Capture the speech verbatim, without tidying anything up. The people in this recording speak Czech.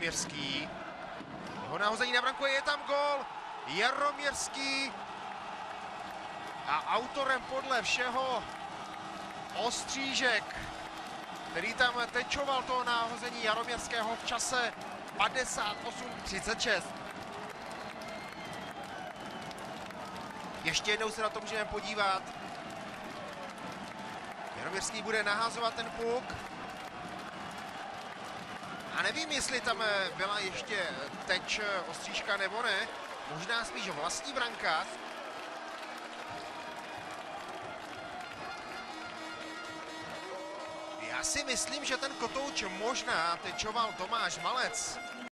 Jaroměřský. Jeho nahození na branku, je tam gól. Jaroměřský. A autorem podle všeho Ostřížek, který tam tečoval toho náhození Jaroměřského v čase padesát osm třicet šest. Ještě jednou se na to můžeme podívat. Jaroměřský bude nahazovat ten puk. A nevím, jestli tam byla ještě teč Ostřížka nebo ne. Možná spíš vlastní brankář. Já si myslím, že ten kotouč možná tečoval Tomáš Malec.